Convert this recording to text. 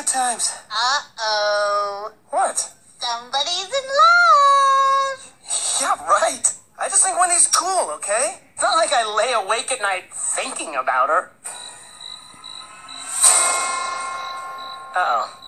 good times. Uh-oh. What? Somebody's in love. Yeah, right. I just think Wendy's cool, okay? It's not like I lay awake at night thinking about her. Uh-oh.